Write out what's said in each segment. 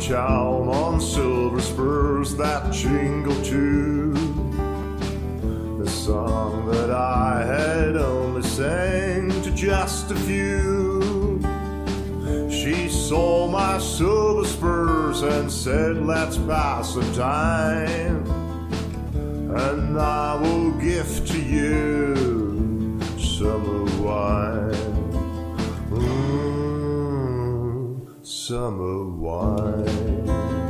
town on silver spurs that jingle too. The song that I had only sang to just a few. She saw my silver spurs and said, let's pass the time, and I will give to you summer wine. Summer wine.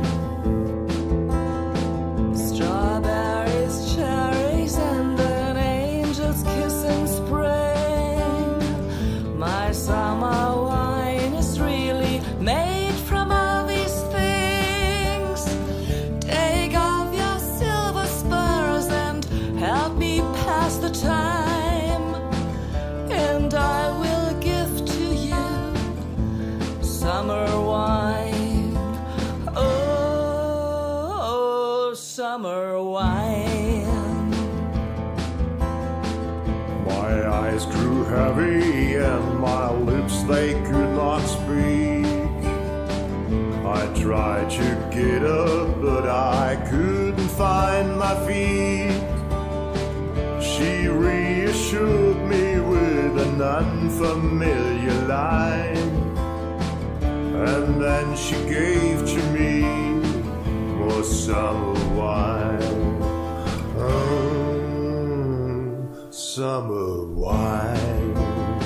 Strawberries, cherries, and an angel's kiss in spring. My summer wine is really made from all these things. Take off your silver spurs and help me pass the time, and I will give to you summer wine. Oh, summer wine. My eyes grew heavy and my lips, they could not speak. I tried to get up, but I couldn't find my feet. She reassured me with an unfamiliar line, and then she gave to me more summer wine. Summer wine.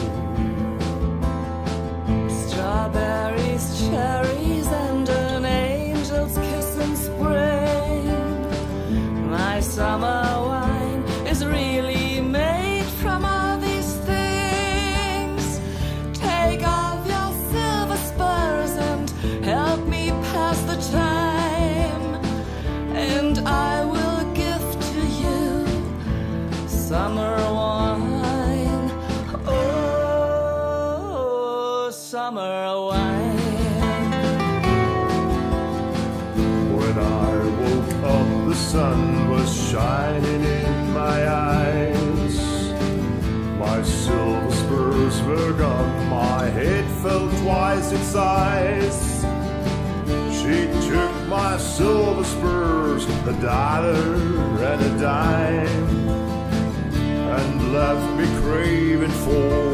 Strawberries, cherries, and an angel's kiss in spring. My summer wine is really made from all these things. Take off your silver spurs and help me pass the time, and I will give to you summer wine. Oh, summer wine. When I woke up, the sun was shining in my eyes. My silver spurs were gone, my head felt twice its size. She took my silver spurs, $1 and a dime, and left me craving for